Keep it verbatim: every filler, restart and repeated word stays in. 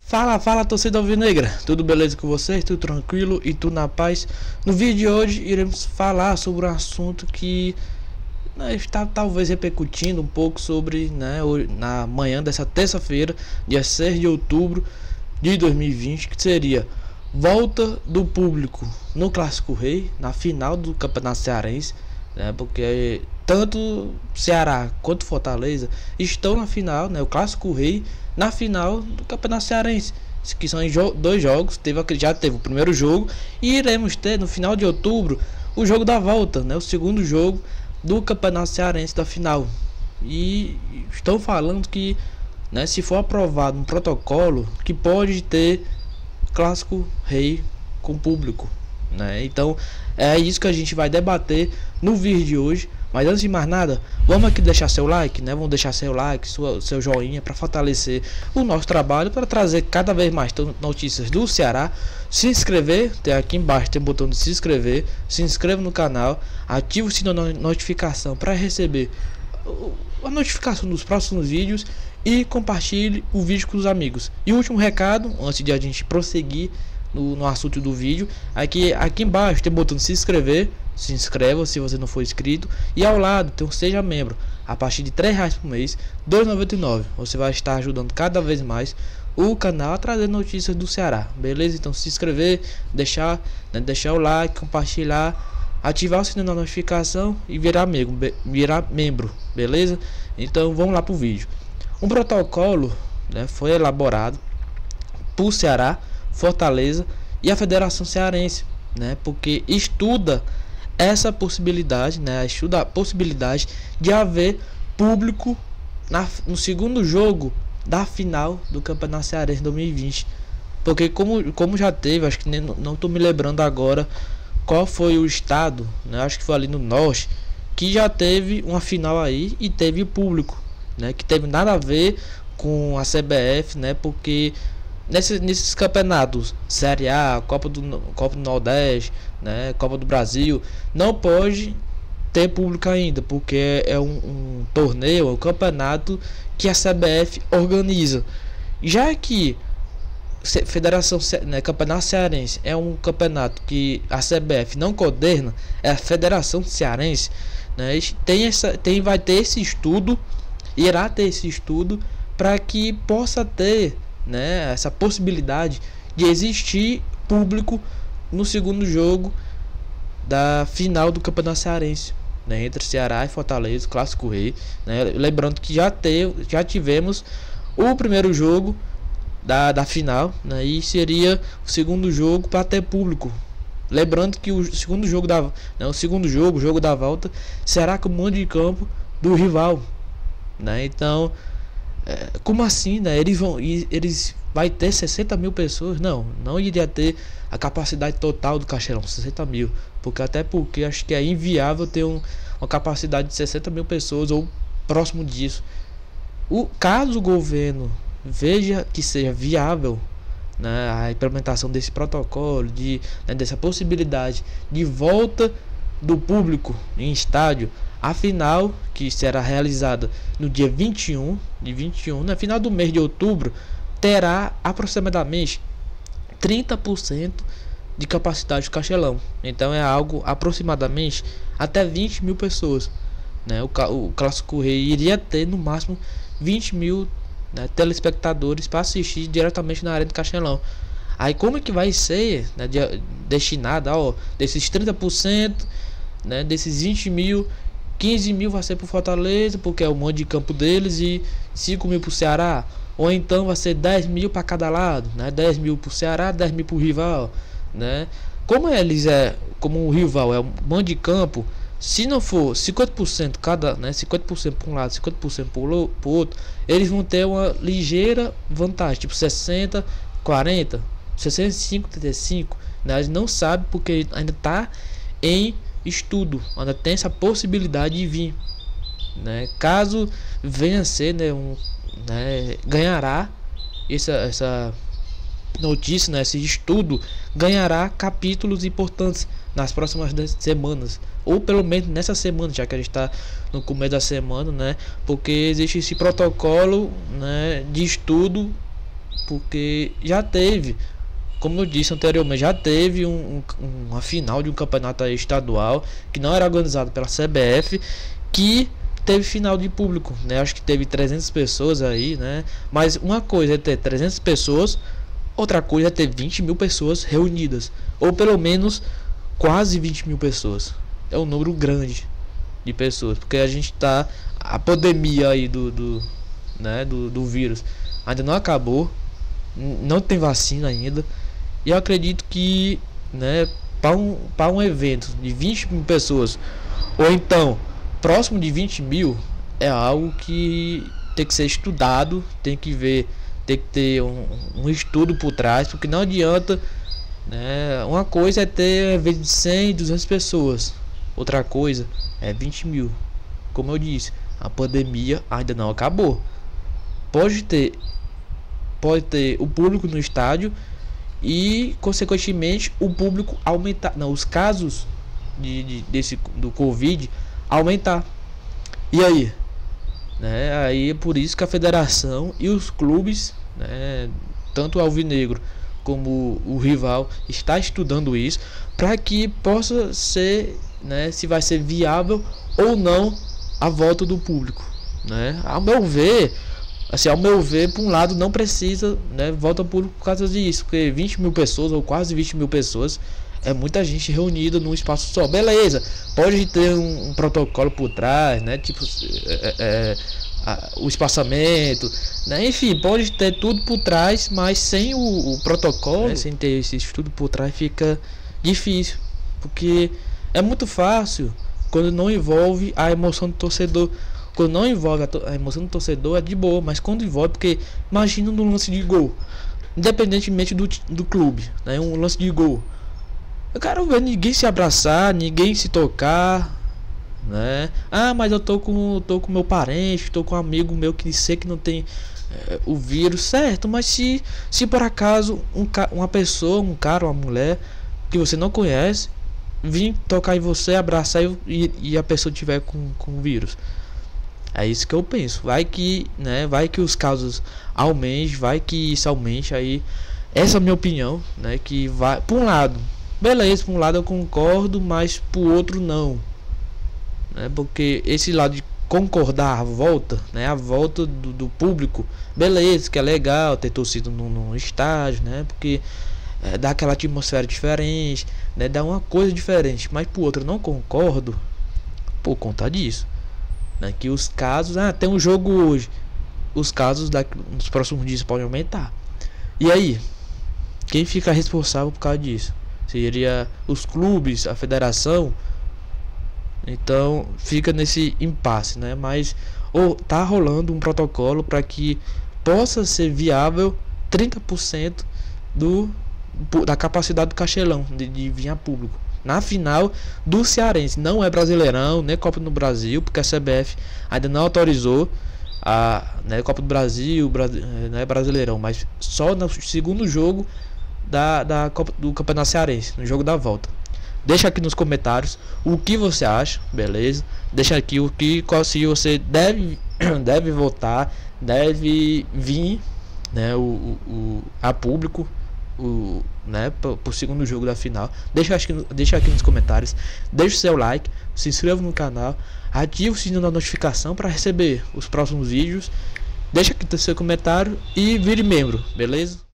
Fala, fala, torcida alvinegra, tudo beleza com vocês? Tudo tranquilo e tudo na paz? No vídeo de hoje iremos falar sobre um assunto que, né, está talvez repercutindo um pouco sobre, né, na manhã dessa terça-feira, dia seis de outubro de dois mil e vinte, que seria volta do público no Clássico Rei, na final do Campeonato Cearense, né, porque tanto Ceará quanto Fortaleza estão na final, né, o Clássico Rei na final do Campeonato Cearense, que são jo dois jogos. Teve, já teve o primeiro jogo e iremos ter no final de outubro o jogo da volta, né, o segundo jogo do Campeonato Cearense da final. E estão falando que, né, se for aprovado um protocolo, que pode ter Clássico Rei com público, né? Então é isso que a gente vai debater no vídeo de hoje. Mas antes de mais nada, vamos aqui deixar seu like, né? Vamos deixar seu like, sua, seu joinha para fortalecer o nosso trabalho, para trazer cada vez mais notícias do Ceará. Se inscrever, tem aqui embaixo tem o botão de se inscrever. Se inscreva no canal, ative o sininho de notificação para receber a notificação dos próximos vídeos e compartilhe o vídeo com os amigos. E o último recado, antes de a gente prosseguir no, no assunto do vídeo, aqui, aqui embaixo tem o botão de se inscrever. Se inscreva se você não for inscrito, e ao lado tem um seja membro. A partir de três reais por mês, dois reais e noventa e nove centavos, você vai estar ajudando cada vez mais o canal a trazer notícias do Ceará, beleza? Então se inscrever, deixar, né, deixar o like, compartilhar, ativar o sininho da notificação e virar membro, virar membro, beleza? Então vamos lá pro vídeo. Um protocolo, né, foi elaborado por Ceará, Fortaleza e a Federação Cearense, né, porque estuda essa possibilidade, né, estuda a possibilidade de haver público na, no segundo jogo da final do Campeonato Cearense dois mil e vinte. Porque como, como já teve, acho que nem, não estou me lembrando agora qual foi o estado, né, acho que foi ali no norte, que já teve uma final aí e teve público, né, que teve nada a ver com a C B F, né, porque Nesses, nesses campeonatos, Série A, Copa do, Copa do Nordeste, né, Copa do Brasil, não pode ter público ainda, porque é um, um torneio, um campeonato que a C B F organiza. Já que Federação, né, Campeonato Cearense é um campeonato que a C B F não coordena, é a Federação Cearense, né, tem essa, tem, vai ter esse estudo, irá ter esse estudo para que possa ter, né, essa possibilidade de existir público no segundo jogo da final do Campeonato Cearense, né, entre Ceará e Fortaleza, Clássico Rei, né, lembrando que já, teve, já tivemos o primeiro jogo da, da final, né, e seria o segundo jogo para ter público. Lembrando que o segundo jogo da, né, o segundo jogo, o jogo da volta, será com o mando de campo do rival, né, então É, como assim, né? Eles vão, eles vai ter sessenta mil pessoas? Não, não iria ter a capacidade total do Castelão, sessenta mil, porque até porque acho que é inviável ter um, uma capacidade de sessenta mil pessoas ou próximo disso. O caso o governo veja que seja viável, né, a implementação desse protocolo, de, né, dessa possibilidade de volta do público em estádio, a final, que será realizada no dia vinte e um de vinte e um, na final do mês de outubro, terá aproximadamente trinta por cento de capacidade do Castelão. Então é algo aproximadamente até vinte mil pessoas, né? O, o Clássico Rei iria ter no máximo vinte mil, né, telespectadores para assistir diretamente na Arena do Castelão. Aí como é que vai ser, né, de, destinado, ó, desses trinta por cento, né, desses vinte mil, quinze mil vai ser pro Fortaleza, porque é o mando de campo deles, e cinco mil pro Ceará. Ou então vai ser dez mil para cada lado, né? dez mil pro Ceará, dez mil pro rival, né? Como eles é, como o rival é o mando de campo, se não for cinquenta por cento cada, né, cinquenta por cento para um lado, cinquenta por cento pro, pro outro, eles vão ter uma ligeira vantagem, tipo sessenta, quarenta, sessenta e cinco, trinta e cinco, né? Eles não sabem porque ainda tá em estudo, ainda tem essa possibilidade de vir, né? Caso venha a ser, né, um, né, ganhará essa, essa notícia, né, esse estudo ganhará capítulos importantes nas próximas semanas, ou pelo menos nessa semana, já que a gente está no começo da semana, né? Porque existe esse protocolo, né, de estudo porque já teve, como eu disse anteriormente, já teve um, um, uma final de um campeonato estadual que não era organizado pela C B F, que teve final de público, né? Acho que teve trezentas pessoas aí, né? Mas uma coisa é ter trezentas pessoas, outra coisa é ter vinte mil pessoas reunidas, ou pelo menos quase vinte mil pessoas. É um número grande de pessoas, porque a gente tá, a pandemia aí do, do, né, do, do vírus ainda não acabou, não tem vacina ainda, e eu acredito que, né, para um, para um evento de vinte mil pessoas, ou então próximo de vinte mil, é algo que tem que ser estudado, tem que ver, tem que ter um, um estudo por trás, porque não adianta, né, uma coisa é ter evento de cem, duzentas pessoas, outra coisa é vinte mil. Como eu disse, a pandemia ainda não acabou. Pode ter, pode ter o público no estádio e, consequentemente, o público aumentar, não, os casos de, de desse do Covid aumentar. E aí, né? Aí é por isso que a federação e os clubes, né, tanto o Alvinegro como o rival, está estudando isso para que possa ser, né, se vai ser viável ou não a volta do público, né? Ao meu ver, assim, ao meu ver, por um lado não precisa, né, volta ao público por causa disso, porque vinte mil pessoas ou quase vinte mil pessoas é muita gente reunida num espaço só. Beleza, pode ter um, um protocolo por trás, né? Tipo, é, é, a, o espaçamento, né? Enfim, pode ter tudo por trás, mas sem o, o protocolo, né? Sem ter esse estudo por trás, fica difícil. Porque é muito fácil quando não envolve a emoção do torcedor. Quando não envolve a, a emoção do torcedor é de boa, mas quando envolve, porque imagina no lance de gol, independentemente do, do clube, né? Um lance de gol, eu quero ver ninguém se abraçar, ninguém se tocar, né? Ah, mas eu tô com, tô com meu parente, tô com um amigo meu que sei que não tem é, o vírus, certo? Mas se, se por acaso um, uma pessoa, um cara, uma mulher que você não conhece, vir tocar em você, abraçar e, e a pessoa tiver com, com o vírus, é isso que eu penso. Vai que, né? Vai que os casos aumentem, vai que isso aumente aí. Essa é a minha opinião, né? Que vai, por um lado, beleza, por um lado eu concordo, mas por outro não, né? Porque esse lado de concordar a volta, né? A volta do, do público, beleza, que é legal ter torcido no, no estádio, né? Porque é, dá aquela atmosfera diferente, né? Dá uma coisa diferente, mas por outro eu não concordo por conta disso, né? Que os casos, ah, tem um jogo hoje, os casos daqui, nos próximos dias podem aumentar. E aí, quem fica responsável por causa disso? Seria os clubes, a federação. Então fica nesse impasse, né? Mas ou tá rolando um protocolo para que possa ser viável trinta por cento do, da capacidade do Castelão de, de vir a público na final do Cearense. Não é Brasileirão, nem Copa do Brasil, porque a C B F ainda não autorizou a, né, Copa do Brasil, não é Brasileirão, mas só no segundo jogo Da, da Copa, do Campeonato Cearense, no jogo da volta. Deixa aqui nos comentários o que você acha, beleza? Deixa aqui o que, qual se você deve deve votar, deve vir, né, o, o, o a público, o, né, pro, pro segundo jogo da final. Deixa aqui, deixa aqui nos comentários, deixa o seu like, se inscreva no canal, ative o sininho da notificação para receber os próximos vídeos. Deixa aqui o seu comentário e vire membro, beleza?